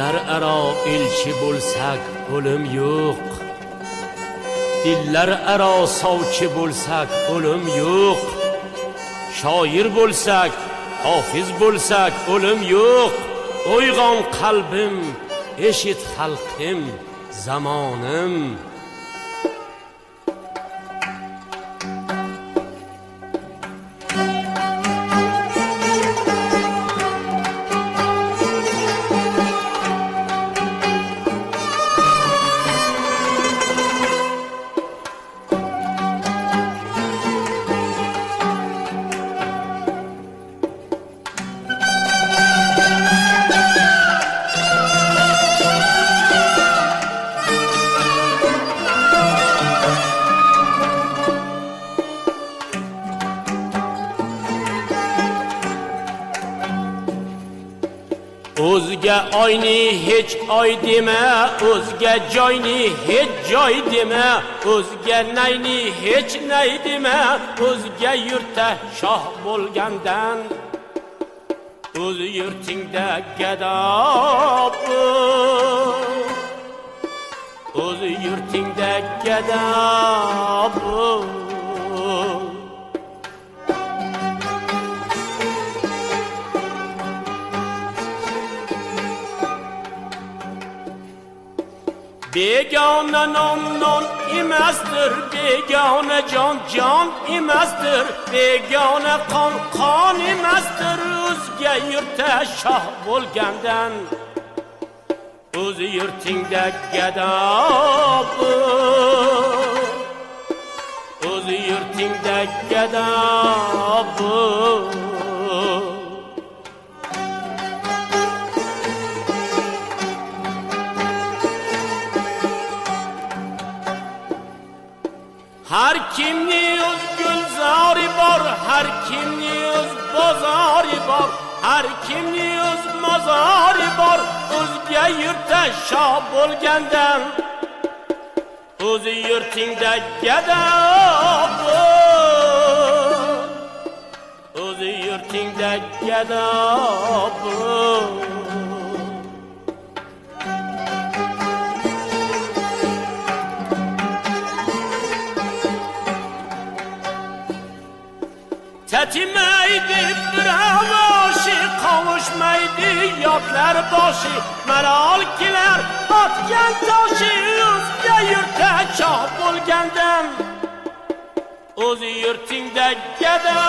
Dillar aro elchi bo'lsak o'lim yo'q. Dillar aro sovchi bo'lsak o'lim yo'q. Shoir bo'lsak, hofiz bo'lsak o'lim yo'q. Uyg'on qalbim, eshit xalqim, zamonim. O'zga oyni hech oy dema, o'zga joyni hech joy dema, o'zga nayni hech nay dema, o'zga yurtda shoh bo'lgandan o'z yurtingda gado bo'l, o'z yurtingda gado bo'l. Begona non emasdir, begona jon emasdir, begona qon emasdir, o'zga yurtda shoh bo'lgandan o'z yurtingda gado bo'l, o'z yurtingda gado bo'l. Har kimning o'z gulzori bor, har kimning o'z bozori bor, har kimning o'z mozori bor, o'zga yurtda shoh bo'lgandan o'z yurtingda gado bo'l, o'z yurtingda gado bo'l. Tatimaydi bir havoshi, qovushmaydi yotlar boshi, malol kelar otgan toshi, o'zga yurtda shoh bo'lgandan o'z yurtingda gado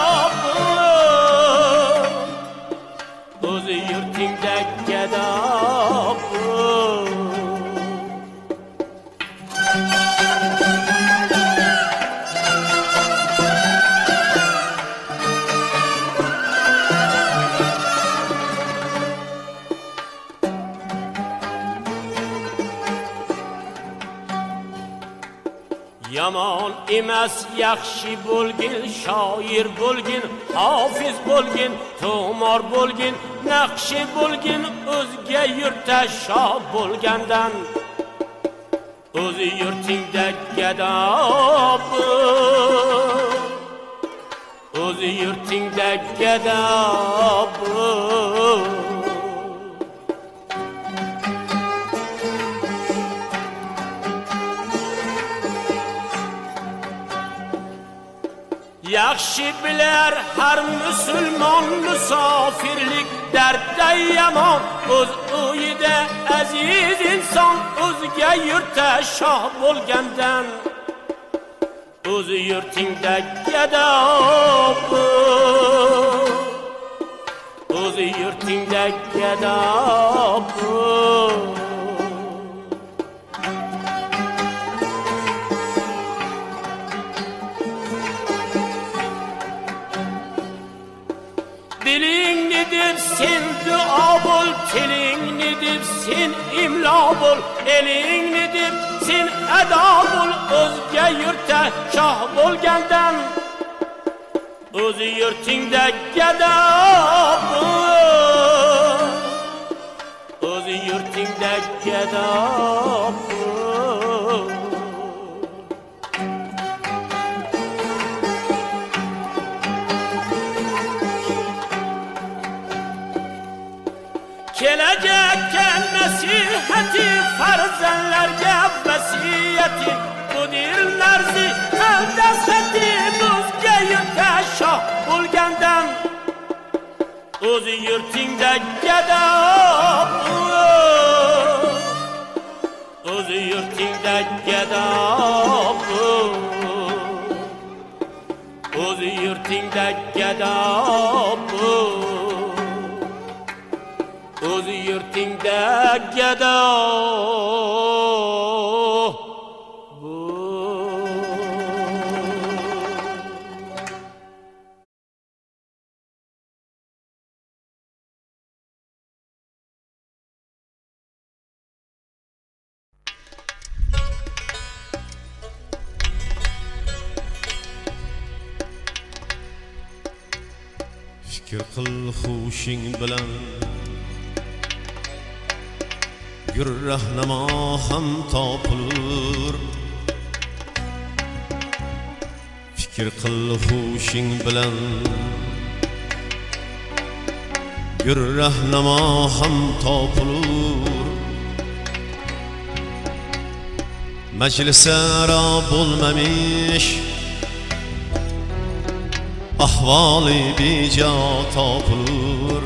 bo'l, o'z yurtingda gado bo'l. Yomon emas yaxshi bo'lgin, shoir bo'lgin, hofiz bo'lgin, to'mor bo'lgin, naqshi bo'lgin, o'zga yurtda shoh bo'lgandan o'z yurtingda gado bo'l, o'z yurtingda gado bo'l. Yaxshi bilar har musulmon musofirlik dardda yomon, o'z uyida aziz inson o'zga yurtda shoh bo'lgandan o'z yurtingda gado bo'l, o'z yurtingda gado bo'l. Dilingni deb sen duo bo'l, tilingni deb sen imlo bo'l, elingni deb sen ado bo'l, o'zga yurtda shoh bo'lgandan o'z yurtingda gado bo'l, o'z yurtingda gado bo'l. Kelajak farzandlarga vasiyati mudir larzi qaldas xati bizga yurta shoh bo'lgandan o'zi yurtingda gado o'zi yurtingda gado o'zi yurtingda gado o'zi yurtingda gado fikr qil xushing bilan yur rahnamo ham topilur fikr qil xushing bilan yur rahnamo ham topilur majlisara bo'lmamiş ahvali bija topulur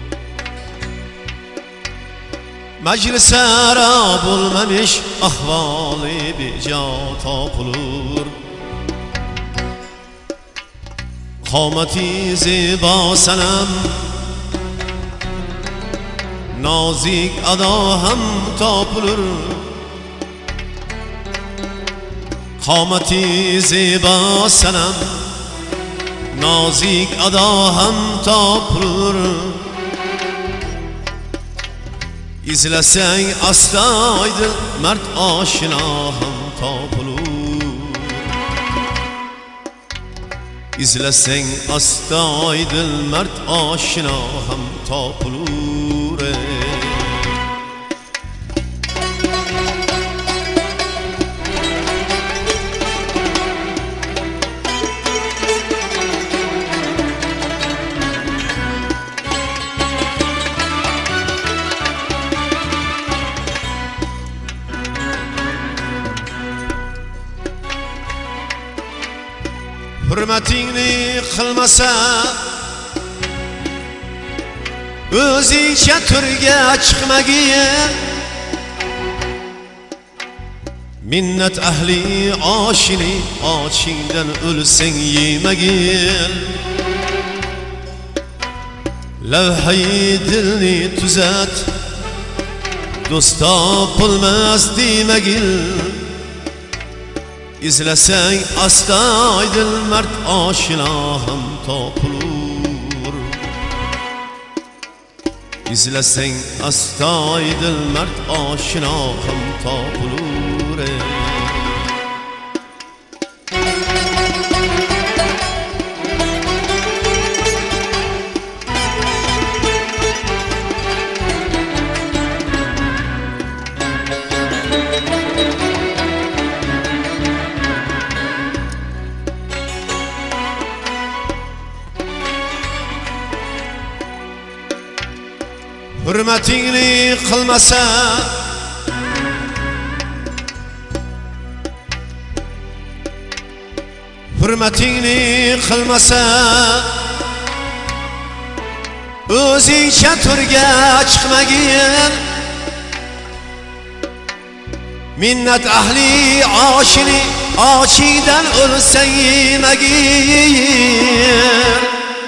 Meclisara bulmamış ahvali bija topulur Qomati ziba sanam Nazik ado ham topulur Qomati ziba sanam Nazik ado ham topulur İzleseng astoydil mard oshina ham topulur İzleseng astoydil mard oshina ham topulur Hürmetingni qilmasa o'zingcha turga chiqmagin minnat ahli oshini ochingdan o'lsang yemagin lavhay dilni tuzat do'st topilmas demagin İzleseng astoydil mard oshina ham topulur İzleseng astoydil mard oshina ham topulur Hürmetingni qilmasa Hürmetingni qilmasa o'zingcha turga chiqmagin minnat ahli oshini ochingdan o'lsang yemagin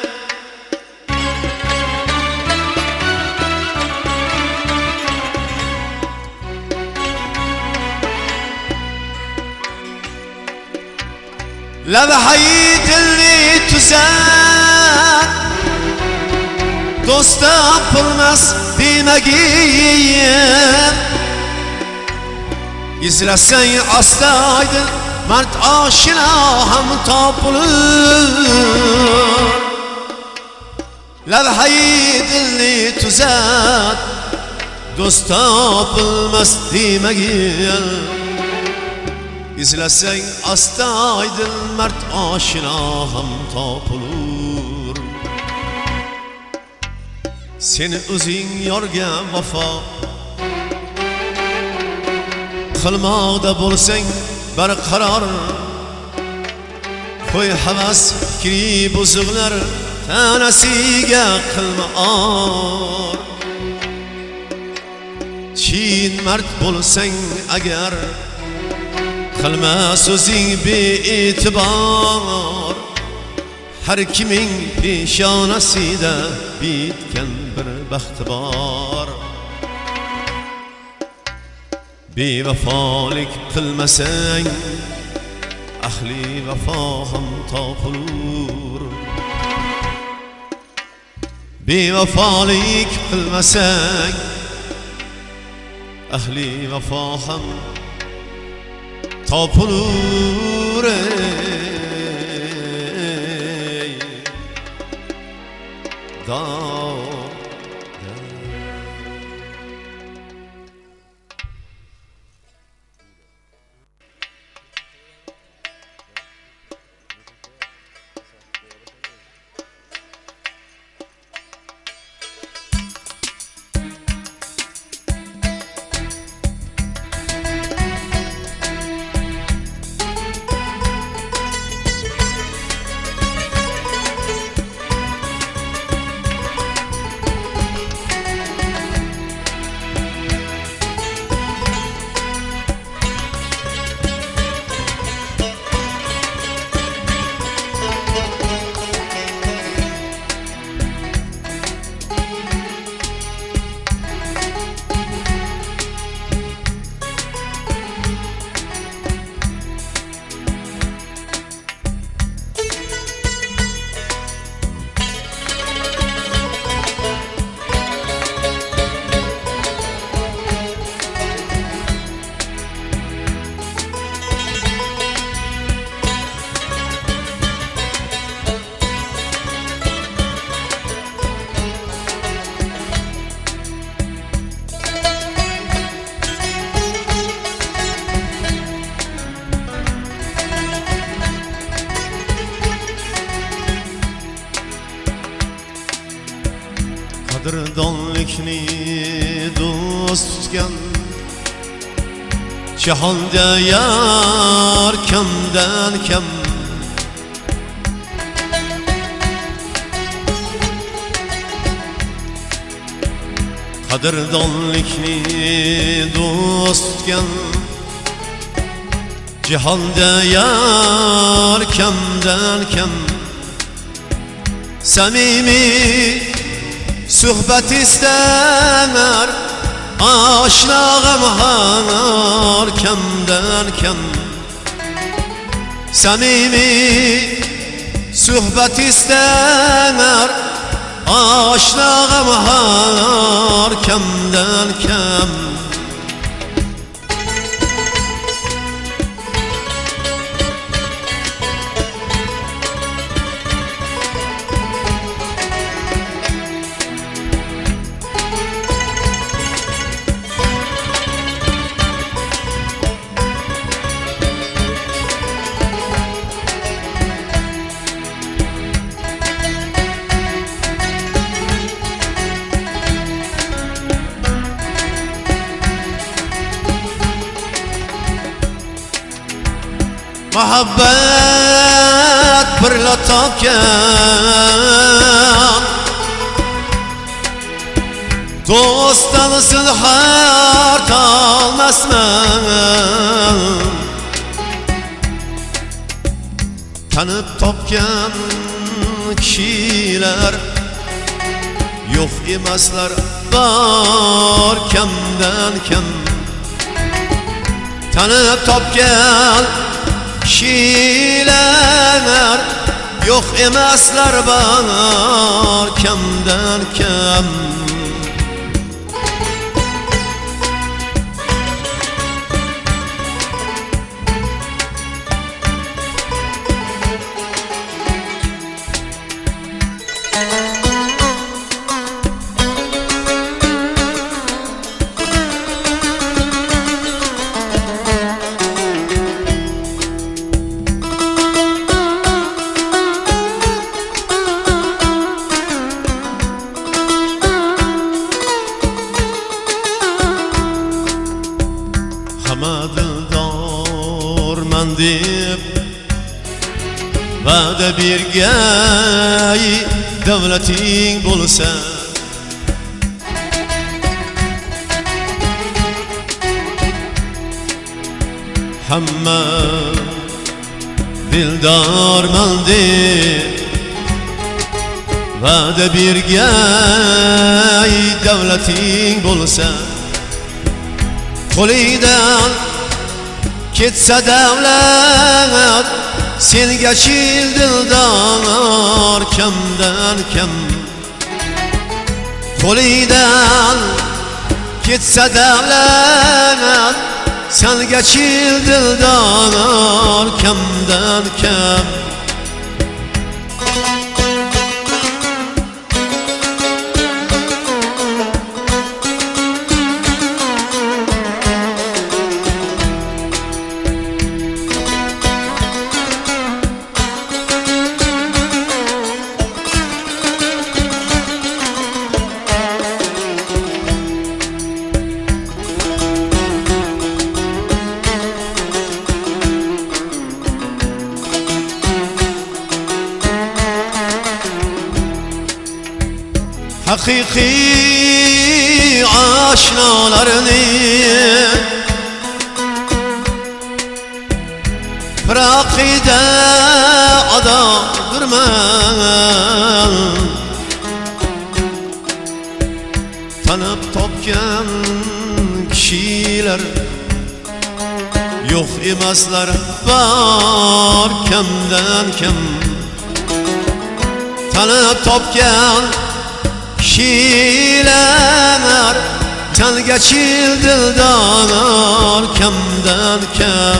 Lavhay dilni tuzat do'st topilmas demagin İzleseng astoydil mard oshina ham topulur Lavhay dilni tuzat do'st topilmas demagin İzleseng astoydil mard oshina ham topulur Seni o'zing yorga vafo qilmoqda bo'lsang barqaror qo'y havas fikri buzuqlar tanasiga qilma or chin mard bo'lsang agar qilma so'zing bee'tibor har kiming peshonasida bitgan bir baxti bor bevafolik qilmasang ahli vafo ham topilur bevafolik qilmasang ahli vafo ham topilur qadrdonlikni do'st tutgan jahonda yar kamdan kam qadrdonlikni do'st tutgan jahonda yar kamdan kam samimiy suhbat ister aşnağım har kamdan kam samimi suhbat ister aşnağım har kamdan kam muhabbet bir latoken dostdan zilhar talmasman tanıp topgan kishilar yo'q emaslar bor kamdan kam tanıp topgan kishilar yo'q emaslar bor kamdan kam Hamadır va'da bergay davlating bo'lsa. Hamma dildorman deb va'da bergay davlating bo'lsa. Qo'lingdan ketsa davlat, senga chil dildor kamdan kam. Qo'lingdan ketsa davlat, senga chil dildor kamdan kam. Haqiqiy oshnolarni firaqida adodurman. Tanib topgan kishilar yo'q emaslar, bor kamdan kam. Tanib topgan kishilar tanga chil dildor kamdan kam.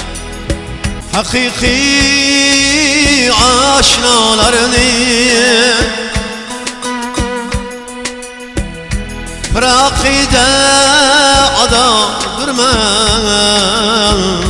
Haqiqiy oshnolarni firaqida adodurman.